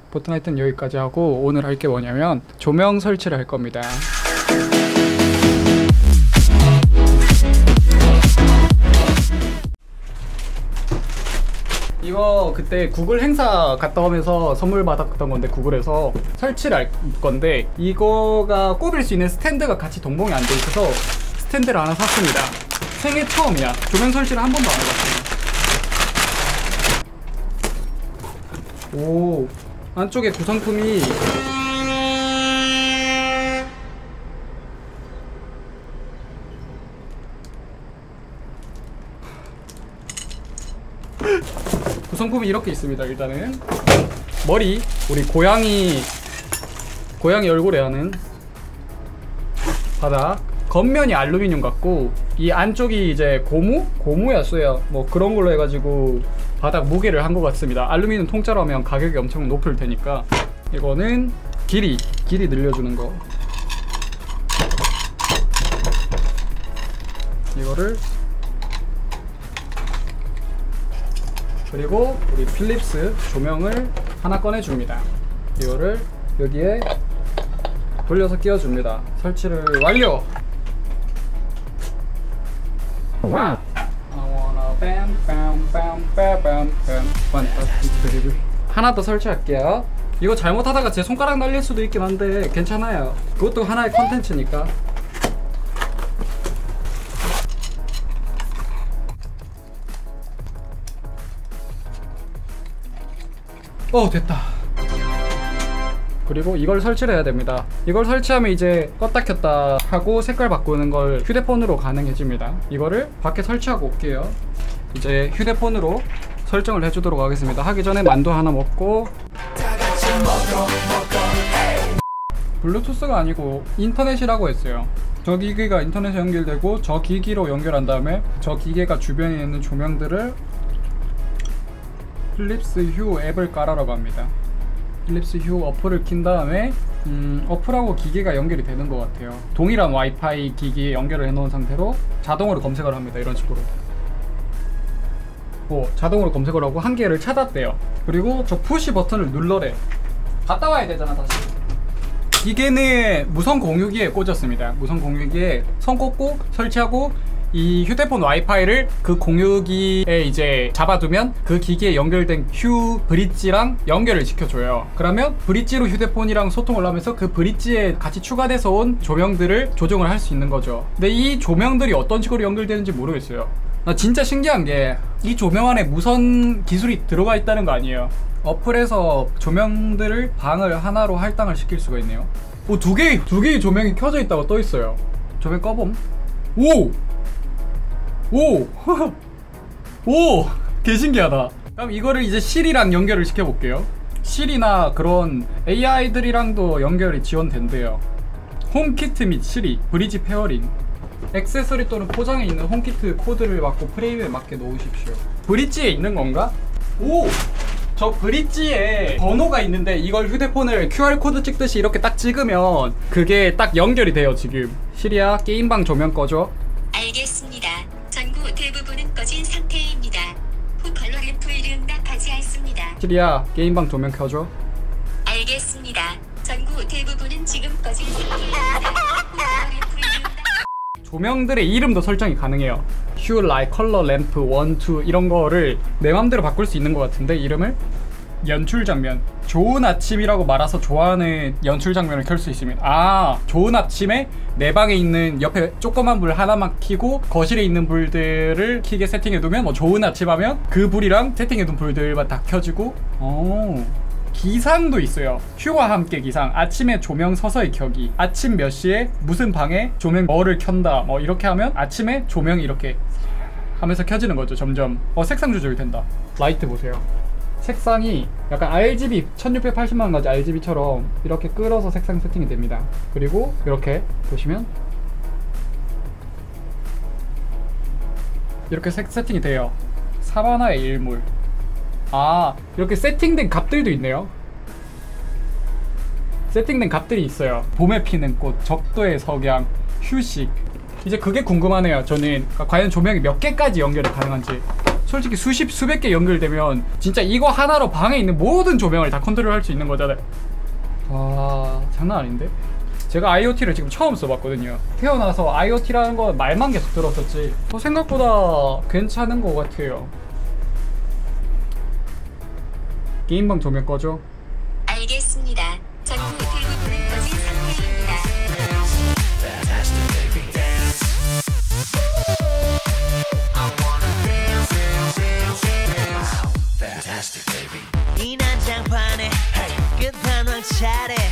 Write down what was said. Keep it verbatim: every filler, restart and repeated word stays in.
포트나이트는 여기까지 하고 오늘 할 게 뭐냐면 조명 설치를 할 겁니다. 이거 그때 구글 행사 갔다 오면서 선물 받았던 건데, 구글에서 설치를 할 건데 이거가 꼽을 수 있는 스탠드가 같이 동봉이 안 돼 있어서 스탠드를 하나 샀습니다. 생애 처음이야. 조명 설치를 한 번도 안 해봤어요. 오, 안쪽에 구성품이 구성품이 이렇게 있습니다. 일단은 머리, 우리 고양이 고양이 얼굴에 하는 바닥, 겉면이 알루미늄 같고 이 안쪽이 이제 고무? 고무였어요. 뭐 그런 걸로 해가지고 바닥 무게를 한 것 같습니다. 알루미늄 통짜로 하면 가격이 엄청 높을 테니까. 이거는 길이 길이 늘려주는 거. 이거를, 그리고 우리 필립스 조명을 하나 꺼내줍니다. 이거를 여기에 돌려서 끼워줍니다. 설치를 완료! 하나 더 설치할게요. 이거 잘못하다가 제 손가락 날릴 수도 있긴 한데 괜찮아요. 그것도 하나의 컨텐츠니까. 어, 됐다. 그리고 이걸 설치를 해야 됩니다. 이걸 설치하면 이제 껐다 켰다 하고 색깔 바꾸는 걸 휴대폰으로 가능해집니다. 이거를 밖에 설치하고 올게요. 이제 휴대폰으로 설정을 해주도록 하겠습니다. 하기 전에 만두 하나 먹고. 블루투스가 아니고 인터넷이라고 했어요. 저 기기가 인터넷에 연결되고 저 기기로 연결한 다음에 저 기계가 주변에 있는 조명들을 필립스 휴 앱을 깔아라고 합니다. 필립스 휴 어플을 킨 다음에 음, 어플하고 기계가 연결이 되는 것 같아요. 동일한 와이파이 기기에 연결을 해놓은 상태로 자동으로 검색을 합니다. 이런 식으로. 오, 자동으로 검색을 하고 한 개를 찾았대요. 그리고 저 푸시 버튼을 눌러래. 갔다 와야 되잖아 다시. 기계는 무선 공유기에 꽂았습니다. 무선 공유기에 선 꽂고 설치하고 이 휴대폰 와이파이를 그 공유기에 이제 잡아두면 그 기기에 연결된 휴 브릿지랑 연결을 시켜줘요. 그러면 브릿지로 휴대폰이랑 소통을 하면서 그 브릿지에 같이 추가돼서 온 조명들을 조정을 할 수 있는 거죠. 근데 이 조명들이 어떤 식으로 연결되는지 모르겠어요. 나 진짜 신기한 게 이 조명 안에 무선 기술이 들어가 있다는 거 아니에요. 어플에서 조명들을 방을 하나로 할당을 시킬 수가 있네요. 오, 두 개, 두 개의 조명이 켜져 있다고 떠 있어요. 조명 꺼봄. 오! 오! 오! 개신기하다. 그럼 이거를 이제 실이랑 연결을 시켜볼게요. 실이나 그런 에이아이들이랑도 연결이 지원된대요. 홈키트 및 시리, 브리지 페어링. 액세서리 또는 포장에 있는 홈키트 코드를 맞고 프레임에 맞게 놓으십시오. 브릿지에 있는 건가? 오! 저 브릿지에 번호가 있는데 이걸 휴대폰을 큐알코드 찍듯이 이렇게 딱 찍으면 그게 딱 연결이 돼요. 지금 시리야, 게임방 조명 꺼줘. 알겠습니다. 전구 대부분은 꺼진 상태입니다. 후 컬러 램프를 응답하지 않습니다. 시리야, 게임방 조명 켜줘. 알겠습니다. 전구 대부분은 지금 꺼진 상태입니다. 후 컬러 램프를 응답... 조명들의 이름도 설정이 가능해요. 휴, 라이, 컬러, 램프, 원, 투 이런 거를 내 맘대로 바꿀 수 있는 것 같은데 이름을 연출 장면, 좋은 아침이라고 말아서 좋아하는 연출 장면을 켤 수 있습니다. 아, 좋은 아침에 내 방에 있는 옆에 조그만 불 하나만 켜고 거실에 있는 불들을 켜게 세팅해두면 뭐 좋은 아침 하면 그 불이랑 세팅해둔 불들만 다 켜지고. 오, 기상도 있어요. 휴와 함께 기상, 아침에 조명 서서히 켜기, 아침 몇 시에 무슨 방에 조명 뭐를 켠다, 뭐 이렇게 하면 아침에 조명이 이렇게 하면서 켜지는 거죠. 점점. 어, 색상 조절이 된다. 라이트 보세요. 색상이 약간 알지비 천육백팔십만 가지 알지비처럼 이렇게 끌어서 색상 세팅이 됩니다. 그리고 이렇게 보시면 이렇게 색 세팅이 돼요. 사바나의 일몰. 아, 이렇게 세팅된 값들도 있네요. 세팅된 값들이 있어요. 봄에 피는 꽃, 적도의 석양, 휴식. 이제 그게 궁금하네요. 저는 과연 조명이 몇 개까지 연결이 가능한지. 솔직히 수십 수백 개 연결되면 진짜 이거 하나로 방에 있는 모든 조명을 다 컨트롤할 수 있는 거잖아요. 와 장난 아닌데? 제가 아이오티를 지금 처음 써봤거든요. 태어나서 아이오티라는 거 말만 계속 들었었지 어, 생각보다 괜찮은 것 같아요. 게임방 조명 꺼줘. 알겠습니다. 전구 대부분은 꺼진 상태입니다. 이 난장판에 끝판왕 차례